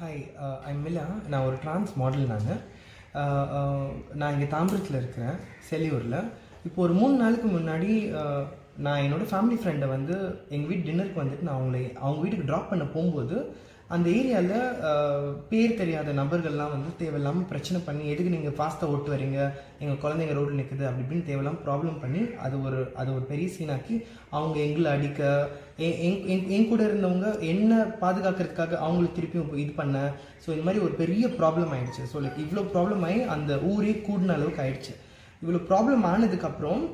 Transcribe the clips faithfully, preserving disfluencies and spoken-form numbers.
Hi, I'm மிலா. நான் ஒரு trans model. நான் நான் இங்கே தாம்பரத்தில் இருக்கிறேன், செல்லியூரில். இப்போ ஒரு மூணு நாளுக்கு முன்னாடி நான் என்னோடய ஃபேமிலி ஃப்ரெண்டை வந்து எங்கள் வீட்டு டின்னருக்கு வந்துட்டு நான் அவங்களை அவங்க வீட்டுக்கு ட்ராப் பண்ண போகும்போது அந்த ஏரியாவில் பேர் தெரியாத நபர்கள்லாம் வந்து தேவையில்லாமல் பிரச்சனை பண்ணி, எதுக்கு நீங்கள் ஃபாஸ்ட்டாக ஓட்டு வரீங்க, எங்கள் குழந்தைங்க ரோட்டில் நிற்குது அப்படி இப்படின்னு தேவையில்லாமல் ப்ராப்ளம் பண்ணி அது ஒரு அது ஒரு பெரிய சீனாக்கி அவங்க எங்களை அடிக்க, என் கூட இருந்தவங்க என்ன பாதுகாக்கிறதுக்காக அவங்களுக்கு திருப்பியும் இது பண்ண. ஸோ இந்த மாதிரி ஒரு பெரிய ப்ராப்ளம் ஆயிடுச்சு. ஸோ லைக் இவ்வளோ ப்ராப்ளம் ஆகி அந்த ஊரே கூடின அளவுக்கு ஆயிடுச்சு. இவ்வளோ ப்ராப்ளம் ஆனதுக்கப்புறம்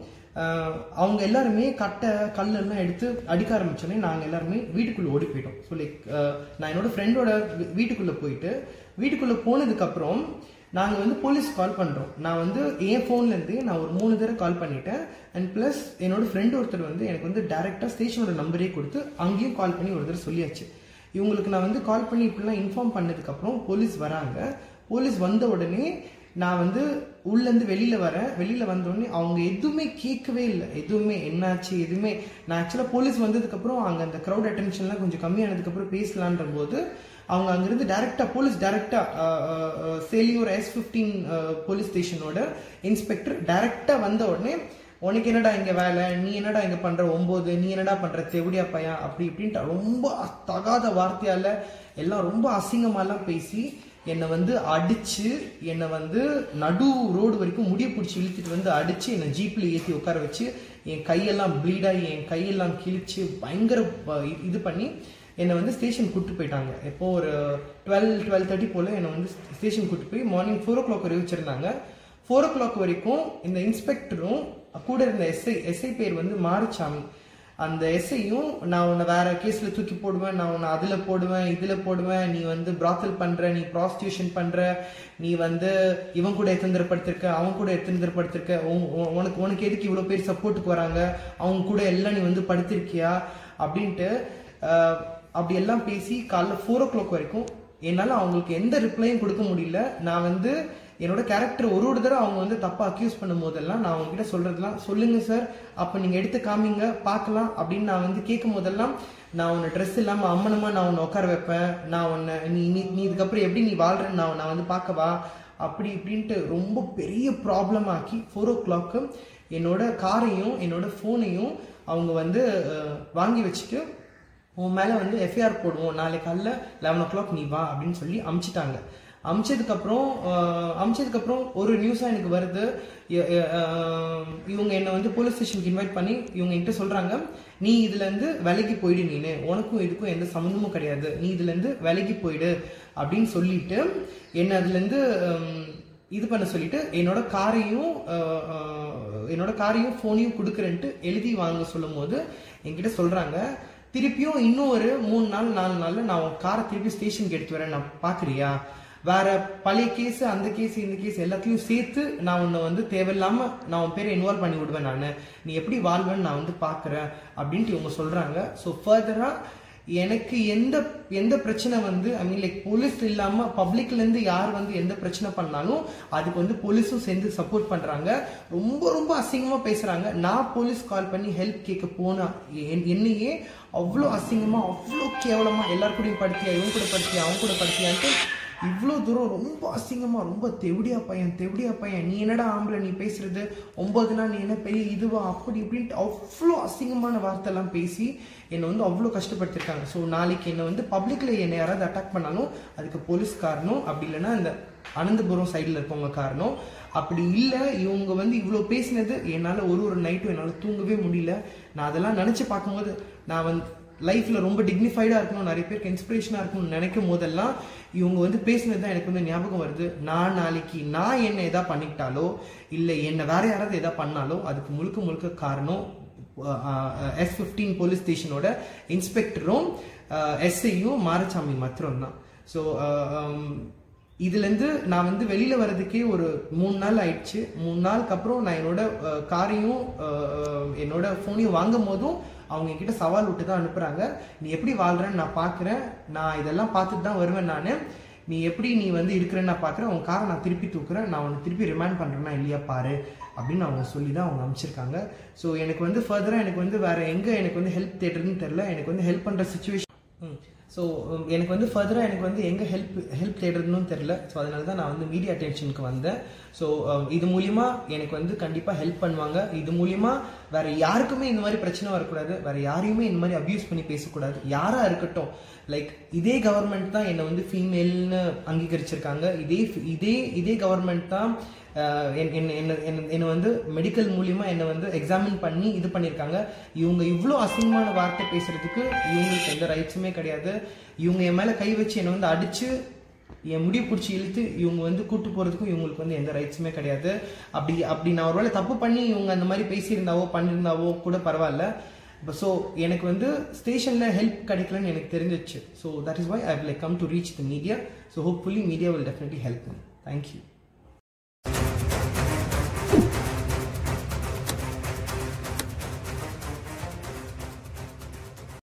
அவங்க எல்லாருமே கட்டை கல்லெல்லாம் எடுத்து அடிக்க ஆரம்பிச்சோன்னே நாங்கள் எல்லாருமே வீட்டுக்குள்ளே ஓடி போயிட்டோம். ஸோ லைக் நான் என்னோட ஃப்ரெண்டோட வீட்டுக்குள்ளே போயிட்டு வீட்டுக்குள்ளே போனதுக்கப்புறம் நாங்கள் வந்து போலீஸ் கால் பண்ணுறோம். நான் வந்து என் ஃபோன்லேருந்து நான் ஒரு மூணு தடவை கால் பண்ணிட்டேன். அண்ட் ப்ளஸ் என்னோட ஃப்ரெண்ட் ஒருத்தர் வந்து எனக்கு வந்து டேரெக்டாக ஸ்டேஷனோட நம்பரே கொடுத்து அங்கேயும் கால் பண்ணி ஒரு தடவை சொல்லியாச்சு. இவங்களுக்கு நான் வந்து கால் பண்ணி இப்படிலாம் இன்ஃபார்ம் பண்ணதுக்கப்புறம் போலீஸ் வராங்க. போலீஸ் வந்த உடனே நான் வந்து உள்ளேருந்து வெளியில் வரேன். வெளியில் வந்தோடனே அவங்க எதுவுமே கேட்கவே இல்லை. எதுவுமே என்னாச்சு எதுவுமே நான் ஆக்சுவலாக போலீஸ் வந்ததுக்கப்புறம் அங்கே அந்த க்ரௌட் அட்டென்ஷன்லாம் கொஞ்சம் கம்மியானதுக்கப்புறம் பேசலான்ற போது அவங்க அங்கேருந்து டேரெக்டாக போலீஸ் டேரெக்டாக செல்லியூர் எஸ் ஃபிஃப்டீன் போலீஸ் ஸ்டேஷனோட இன்ஸ்பெக்டர் டேரெக்டாக வந்த உடனே, உனக்கு என்னடா இங்கே வேலை, நீ என்னடா இங்கே பண்ணுற ஒம்பது, நீ என்னடா பண்ணுற தெவடியா பையன் அப்படி இப்படின்ட்டு ரொம்ப தகாத வார்த்தையால் எல்லாம் ரொம்ப அசிங்கமாலாம் பேசி என்னை வந்து அடித்து என்னை வந்து நடு ரோடு வரைக்கும் முடிய பிடிச்சி இழுத்துட்டு வந்து அடித்து என்னை ஜீப்பில் ஏற்றி உட்கார வச்சு என் கையெல்லாம் ப்ளீடாகி என் கையெல்லாம் கிழிச்சு பயங்கர இது பண்ணி என்னை வந்து ஸ்டேஷன் கூப்பிட்டு போயிட்டாங்க. எப்போது ஒரு டுவெல் டுவெல் தேர்ட்டி போல் என்னை வந்து ஸ்டேஷன் கூப்பிட்டு போய் மார்னிங் ஃபோர் ஓ கிளாக் வரை வச்சுருந்தாங்க. ஃபோர் ஓ கிளாக் வரைக்கும் இந்த இன்ஸ்பெக்டரும் கூட இருந்த எஸ்ஐ எஸ்ஐ பேர் வந்து மாரிச்சாமி. அந்த எஸ்ஐயும் நான் உன்னை வேற கேஸில் தூக்கி போடுவேன், நான் உன்னை அதில் போடுவேன் இதில் போடுவேன், நீ வந்து பிராத்தல் பண்ணுற, நீ ப்ராஸ்டியூஷன் பண்ணுற, நீ வந்து இவன் கூட எத்தந்திரப்படுத்திருக்க, அவன் கூட எத்தந்திரப்படுத்திருக்க, உனக்கு உனக்கு எதுக்கு இவ்வளோ பேர் சப்போர்ட்டுக்கு வராங்க, அவங்க கூட எல்லாம் நீ வந்து படுத்திருக்கியா அப்படின்ட்டு அப்படி எல்லாம் பேசி காலைல ஃபோர் ஓ கிளாக் வரைக்கும் என்னால் அவங்களுக்கு எந்த ரிப்ளையும் கொடுக்க முடியல. நான் வந்து என்னோட கேரக்டர் ஒரு ஒரு தடவை அவங்க வந்து தப்பா அக்யூஸ் பண்ணும் போதெல்லாம் நான் அவங்க கிட்ட சொல்றதுலாம், சொல்லுங்க சார், அப்ப நீங்க எடுத்து காமிங்க பார்க்கலாம் அப்படின்னு நான் வந்து கேட்கும் போதெல்லாம், நான் உன்னை ட்ரெஸ் இல்லாம அம்மனமா நான் உன்னை உட்கார வைப்பேன், நான் உன்னை நீ நீ இதுக்கப்புறம் எப்படி நீ வாழ்றேன்னு நான் நான் வந்து பார்க்கவா அப்படி இப்படின்ட்டு ரொம்ப பெரிய ப்ராப்ளம் ஆக்கி ஃபோர் ஓ கிளாக்கு என்னோட காரையும் என்னோட ஃபோனையும் அவங்க வந்து வாங்கி வச்சுட்டு உன் மேலே வந்து எஃப்ஐஆர் போடுவோம், நாளைக்கு காலைல லெவன் ஓ கிளாக் நீ வா அப்படின்னு சொல்லி அமுச்சிட்டாங்க. அமிச்சதுக்கப்புறம் அமிச்சதுக்கப்புறம் ஒரு நியூஸாக எனக்கு வருது, இவங்க என்னை வந்து போலீஸ் ஸ்டேஷனுக்கு இன்வைட் பண்ணி இவங்க என்கிட்ட சொல்கிறாங்க, நீ இதுலேருந்து விலைக்கு போயிடு, நீனு உனக்கும் இதுக்கும் எந்த சம்மந்தமும் கிடையாது, நீ இதுலேருந்து விலைக்கு போயிடு அப்படின்னு சொல்லிட்டு என்னை அதுலேருந்து இது பண்ண சொல்லிட்டு என்னோட காரையும் என்னோட காரையும் ஃபோனையும் கொடுக்குறேன்ட்டு எழுதி வாங்க சொல்லும் போது என்கிட்ட சொல்கிறாங்க, திருப்பியும் இன்னும் ஒரு மூணு நாள் நாலு நாளில் நான் உன் காரை திருப்பி ஸ்டேஷனுக்கு எடுத்து வரேன், நான் பார்க்குறியா, வேற பழைய கேஸ் அந்த கேஸ் இந்த கேஸ் எல்லாத்தையும் சேர்த்து நான் உன்னை வந்து தேவையில்லாம நான் உன் பேரை இன்வால்வ் பண்ணி விடுவேன், நான் நீ எப்படி வாழ்வேன்னு நான் வந்து பார்க்குறேன் அப்படின்ட்டு இவங்க சொல்றாங்க. ஸோ ஃபர்தரா எனக்கு எந்த எந்த பிரச்சனை வந்து ஐ மீன் லைக் போலீஸ் இல்லாம பப்ளிக்ல இருந்து யார் வந்து எந்த பிரச்சனை பண்ணாலும் அதுக்கு வந்து போலீஸும் சேர்ந்து சப்போர்ட் பண்றாங்க. ரொம்ப ரொம்ப அசிங்கமா பேசுறாங்க. நான் போலீஸ் கால் பண்ணி ஹெல்ப் கேட்க போனா என்னையே அவ்வளோ அசிங்கமா அவ்வளோ கேவலமா எல்லாருக்கூடையும் படுத்தியா, இவங்க கூட படுத்தியா, அவங்க கூட படுத்தியான்ட்டு இவ்வளோ தூரம் ரொம்ப அசிங்கமா ரொம்ப தெவடியா பையன் தெவடியா பையன் நீ என்னடா ஆம்பளை நீ பேசுறது, ஒன்பதுனா நீ என்ன பெரிய இதுவா அப்படி இப்படின்ட்டு அவ்வளோ அசிங்கமான வார்த்தை எல்லாம் பேசி என்னை வந்து அவ்வளோ கஷ்டப்படுத்திருக்காங்க. ஸோ நாளைக்கு என்னை வந்து பப்ளிக்ல என்னை யாராவது அட்டாக் பண்ணாலும் அதுக்கு போலீஸ் காரணம், அப்படி இல்லைன்னா இந்த அனந்தபுரம் சைடில் இருக்கவங்க காரணம். அப்படி இல்லை இவங்க வந்து இவ்வளோ பேசினது என்னால் ஒரு ஒரு நைட்டும் என்னால் தூங்கவே முடியல. நான் அதெல்லாம் நினச்சி பார்க்கும்போது நான் வந்து லைஃப்பில் ரொம்ப டிக்னிஃபைடாக இருக்கணும், நிறைய பேருக்கு இன்ஸ்பிரேஷனாக இருக்கணும்னு நினைக்கும் போதெல்லாம் இவங்க வந்து பேசினது தான் எனக்கு வந்து ஞாபகம் வருது. நான் நாளைக்கு நான் என்ன எதா பண்ணிக்கிட்டாலோ இல்லை என்ன வேற யாராவது எதா பண்ணாலோ அதுக்கு முழுக்க முழுக்க காரணம் எஸ் ஃபிஃப்டீன் போலீஸ் ஸ்டேஷனோட இன்ஸ்பெக்டரும் எஸ்ஐயும் மாரசாமி மாத்திரம் தான். ஸோ இதுலேருந்து நான் வந்து வெளியில் வர்றதுக்கே ஒரு மூணு நாள் ஆயிடுச்சு. மூணு நாளுக்கு அப்புறம் நான் என்னோட காரையும் என்னோட ஃபோனையும் வாங்கும் போதும் அவங்க என்கிட்ட சவால் விட்டு தான் அனுப்புகிறாங்க, நீ எப்படி வாழ்கிறேன்னு நான் பார்க்குறேன், நான் இதெல்லாம் பார்த்துட்டு தான் வருவேன், நான் நீ எப்படி நீ வந்து இருக்கிறேன்னு நான் பார்க்குறேன், உன் காரை நான் திருப்பி தூக்குறேன், நான் உன்னை திருப்பி ரிமைண்ட் பண்ணுறேன்னா இல்லையா பாரு அப்படின்னு அவங்க சொல்லி தான் அவங்க அனுப்பிச்சிருக்காங்க. ஸோ எனக்கு வந்து ஃபர்தராக எனக்கு வந்து வேறு எங்கே எனக்கு வந்து ஹெல்ப் தேடுறதுன்னு தெரில. எனக்கு வந்து ஹெல்ப் பண்ணுற சுச்சுவேஷன் ஸோ எனக்கு வந்து ஃபர்தராக எனக்கு வந்து எங்கே ஹெல்ப் ஹெல்ப் தேடுறதுன்னு தெரில. ஸோ அதனால தான் நான் வந்து மீடியா அட்டென்ஷனுக்கு வந்தேன். ஸோ இது மூலிமா எனக்கு வந்து கண்டிப்பாக ஹெல்ப் பண்ணுவாங்க. இது மூலிமா வேறு யாருக்குமே இந்த மாதிரி பிரச்சனை வரக்கூடாது, வேறு யாரையுமே இந்த மாதிரி அப்யூஸ் பண்ணி பேசக்கூடாது. யாராக இருக்கட்டும், லைக் இதே கவர்மெண்ட் தான் என்னை வந்து ஃபீமேல்னு அங்கீகரிச்சிருக்காங்க. இதே இதே இதே கவர்மெண்ட் தான் என்னை வந்து மெடிக்கல் மூலிமா என்னை வந்து எக்ஸாமின் பண்ணி இது பண்ணியிருக்காங்க. இவங்க இவ்வளோ அசிங்கமான வார்த்தை பேசுறதுக்கு இவங்களுக்கு எந்த ரைட்ஸுமே கிடையாது. இவங்க என் மேலே கை வச்சு என்னை வந்து அடித்து என் முடிவு பிடிச்சி இழுத்து இவங்க வந்து கூட்டு போகிறதுக்கும் இவங்களுக்கு வந்து எந்த ரைட்ஸுமே கிடையாது. அப்படி அப்படி நான் ஒருவேளை தப்பு பண்ணி இவங்க அந்த மாதிரி பேசியிருந்தாவோ பண்ணியிருந்தாவோ கூட பரவாயில்ல. ஸோ எனக்கு வந்து ஸ்டேஷனில் ஹெல்ப் கிடைக்கலன்னு எனக்கு தெரிஞ்சிச்சு. So that is why I like come to reach the media. So hopefully media will definitely help me. Thank you.